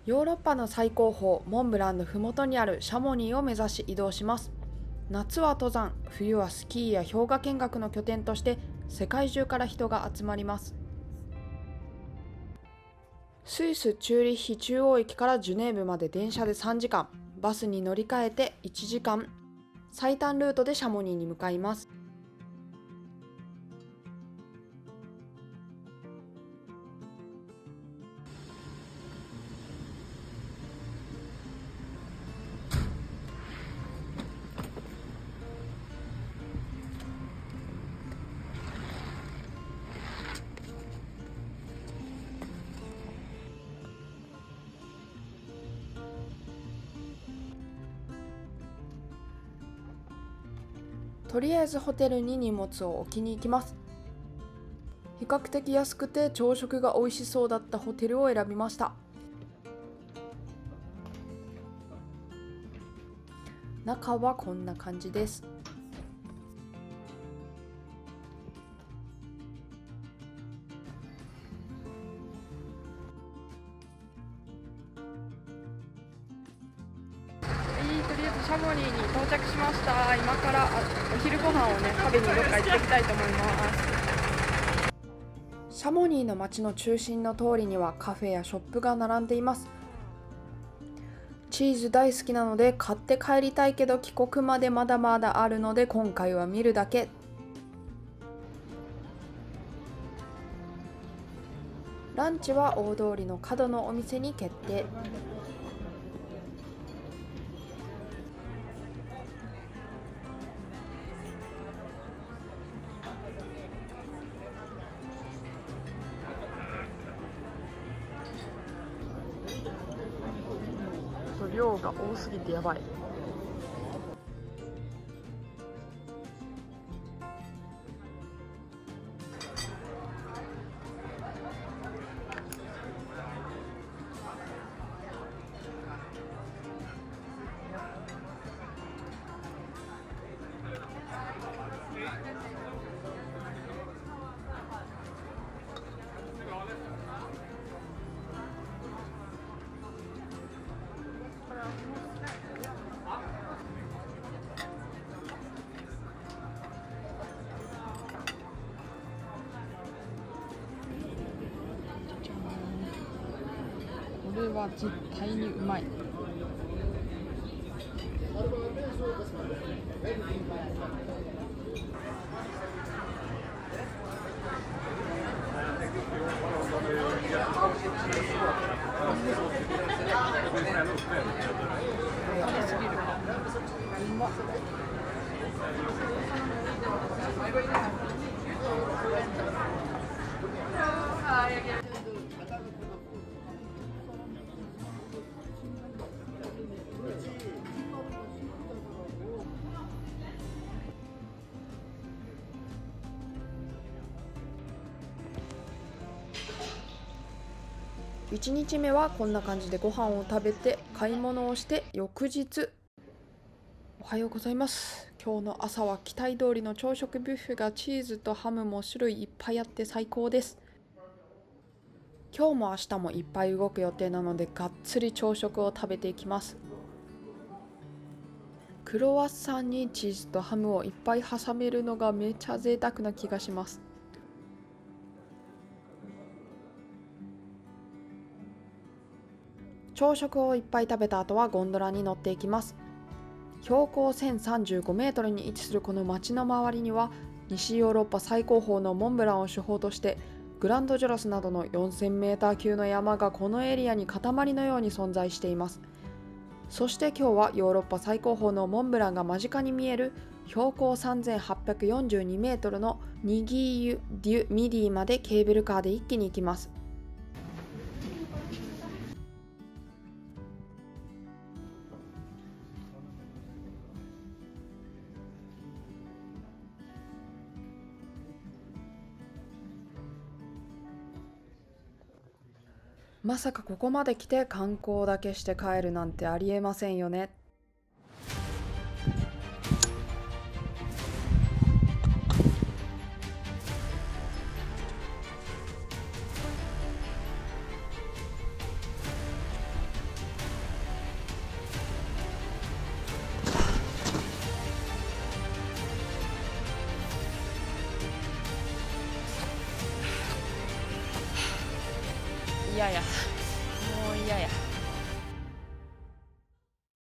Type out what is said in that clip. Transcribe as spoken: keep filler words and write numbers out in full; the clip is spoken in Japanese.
ヨーロッパの最高峰モンブランの麓にあるシャモニーを目指し移動します。夏は登山、冬はスキーや氷河見学の拠点として世界中から人が集まります。スイス・チューリッヒ中央駅からジュネーブまで電車でさんじかん、バスに乗り換えていちじかん、最短ルートでシャモニーに向かいます。とりあえずホテルに荷物を置きに行きます。比較的安くて朝食が美味しそうだったホテルを選びました。中はこんな感じです。とりあえずシャモニーに到着しました。今からお昼ご飯をね食べにどっか行ってきたいと思います。シャモニーの街の中心の通りにはカフェやショップが並んでいます。チーズ大好きなので買って帰りたいけど帰国までまだまだあるので今回は見るだけ。ランチは大通りの角のお店に決定。量が多すぎてやばい。これは絶対にうまい。いちにちめはこんな感じでご飯を食べて買い物をして翌日、おはようございます。今日の朝は期待通りの朝食ビュッフェがチーズとハムも種類いっぱいあって最高です。今日も明日もいっぱい動く予定なのでがっつり朝食を食べていきます。クロワッサンにチーズとハムをいっぱい挟めるのがめちゃ贅沢な気がします。朝食をいっぱい食べた後はゴンドラに乗っていきます。標高せんさんじゅうごメートルに位置するこの町の周りには西ヨーロッパ最高峰のモンブランを主峰としてグランドジョロスなどのよんせんメーター級の山がこのエリアに塊のように存在しています。そして今日はヨーロッパ最高峰のモンブランが間近に見える標高さんぜんはっぴゃくよんじゅうにメートルのニギーユ・デュ・ミディまでケーブルカーで一気に行きます。まさかここまで来て観光だけして帰るなんてありえませんよね。 嫌やもう嫌や